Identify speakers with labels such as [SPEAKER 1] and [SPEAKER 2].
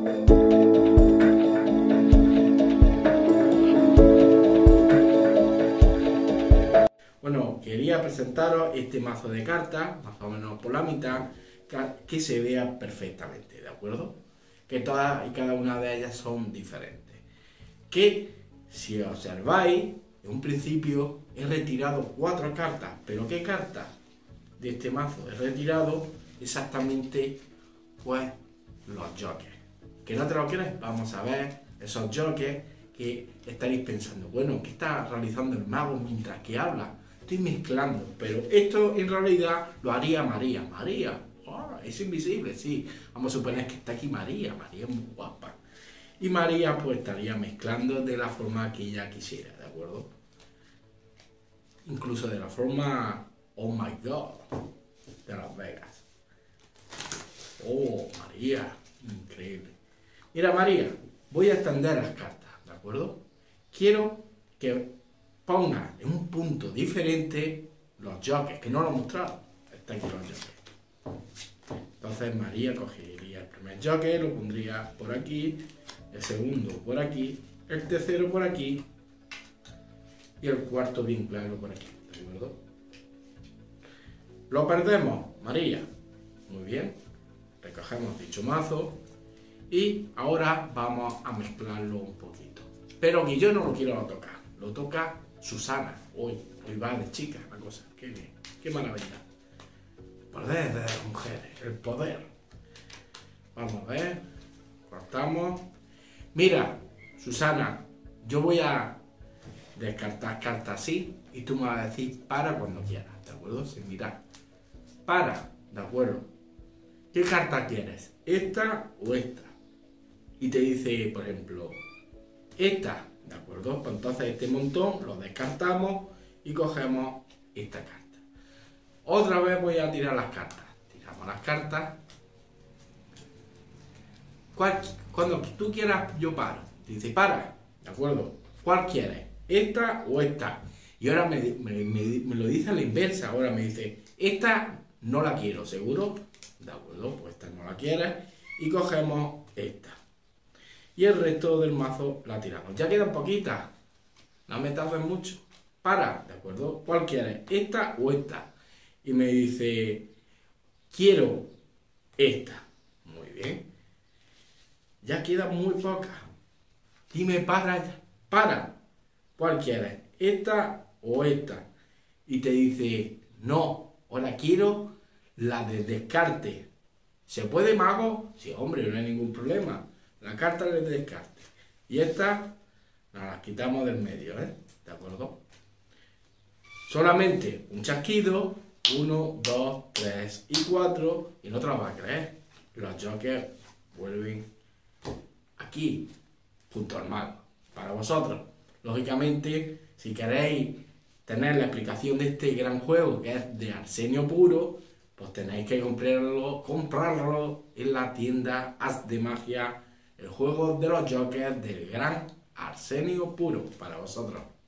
[SPEAKER 1] Bueno, quería presentaros este mazo de cartas, más o menos por la mitad, que se vea perfectamente, ¿de acuerdo? Que todas y cada una de ellas son diferentes. Que, si observáis, en un principio he retirado 4 cartas, pero ¿qué cartas de este mazo he retirado? Exactamente, pues, los jokers. ¿Que no te lo crees? Vamos a ver esos jokers que estaréis pensando, bueno, ¿qué está realizando el mago mientras que habla? Estoy mezclando, pero esto en realidad lo haría María. María, oh, es invisible, sí. Vamos a suponer que está aquí María. María es muy guapa. Y María pues estaría mezclando de la forma que ella quisiera, ¿de acuerdo? Incluso de la forma, oh my god, de Las Vegas. Oh, María, increíble. Mira, María, voy a extender las cartas, ¿de acuerdo? Quiero que ponga en un punto diferente los jokers, que no lo he mostrado. Están aquí los jokers. Entonces María cogería el primer joker, lo pondría por aquí, el segundo por aquí, el tercero por aquí y el cuarto bien claro por aquí, ¿de acuerdo? Lo perdemos, María. Muy bien. Recogemos dicho mazo y ahora vamos a mezclarlo un poquito. Pero que yo no lo quiero tocar, lo toca Susana. Hoy va de chica la cosa. Qué bien, qué maravilla. Poder de las mujeres, el poder. Vamos a ver, cortamos. Mira, Susana, yo voy a descartar cartas así y tú me vas a decir para cuando quieras, ¿de acuerdo? Sin mirar. Para, ¿de acuerdo? ¿Qué carta quieres? ¿Esta o esta? Y te dice, por ejemplo, esta, ¿de acuerdo? Pues entonces este montón lo descartamos y cogemos esta carta. Otra vez voy a tirar las cartas. Tiramos las cartas. Cuando tú quieras, yo paro. Dice, para, ¿de acuerdo? ¿Cuál quieres? ¿Esta o esta? Y ahora me lo dice a la inversa. Ahora me dice, esta no la quiero, ¿seguro? De acuerdo, pues esta no la quieres. Y cogemos esta. Y el resto del mazo la tiramos. Ya quedan poquitas. No me tardes mucho. Para, ¿de acuerdo? ¿Cuál quieres? ¿Esta o esta? Y me dice, quiero esta. Muy bien. Ya quedan muy pocas. Dime para ya. Para. ¿Cuál quieres? ¿Esta o esta? Y te dice, no, ahora quiero la de descarte. ¿Se puede, mago? Sí, hombre, no hay ningún problema. La carta de descarte. Y esta nos las quitamos del medio, ¿eh? ¿De acuerdo? Solamente un chasquido. 1, 2, 3 y 4. Y no te lo vas a creer. Los jokers vuelven aquí, junto al mago. Para vosotros. Lógicamente, si queréis tener la explicación de este gran juego, que es de Arsenio puro, pues tenéis que comprarlo en la tienda As de Magia, el juego de los jokers del gran Arsenio puro, para vosotros.